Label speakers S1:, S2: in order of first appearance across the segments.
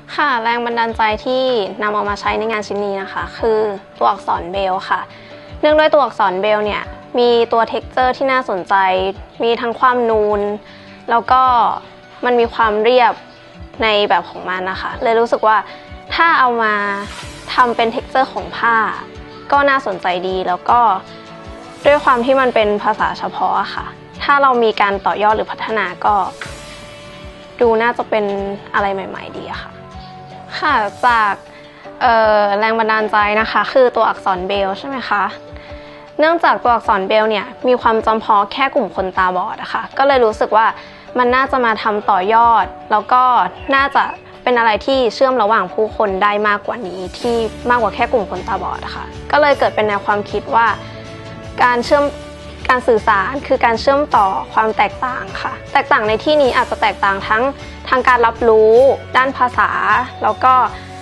S1: ค่ะแรงบันดาลใจที่นำเอามาใช้ในงานชิ้นนี้นะคะคือตัวอักษรเบลค่ะเนื่องด้วยตัวอักษรเบลเนี่ยมีตัวเท็กเจอร์ที่น่าสนใจมีทั้งความนูนแล้วก็มันมีความเรียบในแบบของมันนะคะเลยรู้สึกว่าถ้าเอามาทำเป็นเท็กเจอร์ของผ้าก็น่าสนใจดีแล้วก็ด้วยความที่มันเป็นภาษาเฉพาะค่ะถ้าเรามีการต่อยอดหรือพัฒนาก็ดูน่าจะเป็นอะไรใหม่ๆดีค่ะค่ะจากแรงบันดาลใจนะคะคือตัวอักษรเบลใช่ไหมคะเนื่องจากตัวอักษรเบลเนี่ยมีความจำเพาะแค่กลุ่มคนตาบอดนะคะก็เลยรู้สึกว่ามันน่าจะมาทำต่อยอดแล้วก็น่าจะเป็นอะไรที่เชื่อมระหว่างผู้คนได้มากกว่านี้ที่มากกว่าแค่กลุ่มคนตาบอดนะคะก็เลยเกิดเป็นแนวความคิดว่าการสื่อสารคือการเชื่อมต่อความแตกต่างค่ะแตกต่างในที่นี้อาจจะแตกต่างทั้งทางการรับรู้ด้านภาษาแล้วก็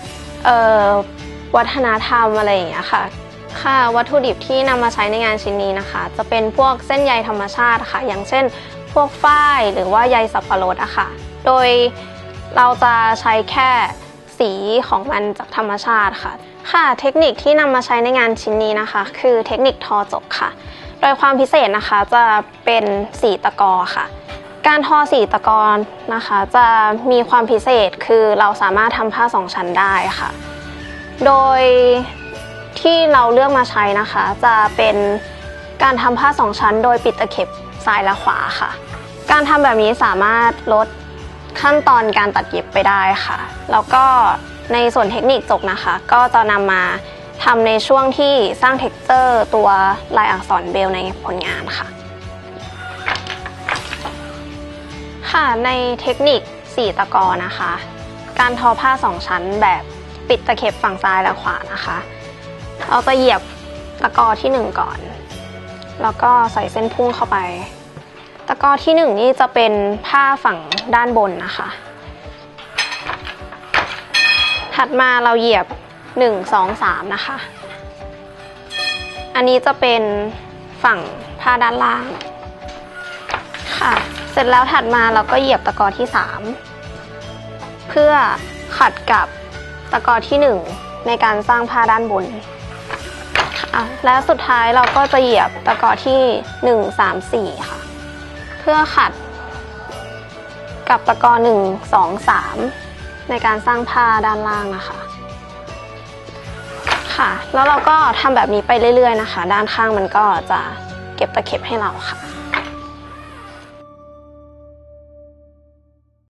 S1: วัฒนธรรมอะไรอย่างเงี้ยค่ะวัตถุดิบที่นำมาใช้ในงานชิ้นนี้นะคะจะเป็นพวกเส้นใยธรรมชาติค่ะอย่างเช่นพวกฝ้ายหรือว่าใยสับปะรดอะค่ะโดยเราจะใช้แค่สีของมันจากธรรมชาติค่ะเทคนิคที่นำมาใช้ในงานชิ้นนี้นะคะคือเทคนิคทอจกค่ะโดยความพิเศษนะคะจะเป็นสีตะกอค่ะการทอสีตะกอนะคะจะมีความพิเศษคือเราสามารถทำผ้าสองชั้นได้ค่ะโดยที่เราเลือกมาใช้นะคะจะเป็นการทำผ้าสองชั้นโดยปิดตะเข็บซ้ายและขวาค่ะการทำแบบนี้สามารถลดขั้นตอนการตัดเย็บไปได้ค่ะแล้วก็ในส่วนเทคนิคจกนะคะก็จะนำมาทำในช่วงที่สร้างเท็กเจอร์ตัวลายอักษรเบลในผลงานค่ะในเทคนิคสีตะกอนะคะการทอผ้าสองชั้นแบบปิดตะเข็บฝั่งซ้ายและขวานะคะเราจะเหยียบตะกอที่1ก่อนแล้วก็ใส่เส้นพุ่งเข้าไปตะกอที่1นี่จะเป็นผ้าฝั่งด้านบนนะคะถัดมาเราเหยียบ1 2 3นะคะอันนี้จะเป็นฝั่งผ้าด้านล่างค่ะเสร็จแล้วถัดมาเราก็เหยียบตะกอที่3เพื่อขัดกับตะกอที่1ในการสร้างผ้าด้านบนและสุดท้ายเราก็จะเหยียบตะกอที่1 3 4ค่ะเพื่อขัดกับตะกอ1 2 3ในการสร้างผ้าด้านล่างนะคะแล้วเราก็ทำแบบนี้ไปเรื่อยๆนะคะด้านข้างมันก็จะเก็บตะเข็บให้เราค่ะ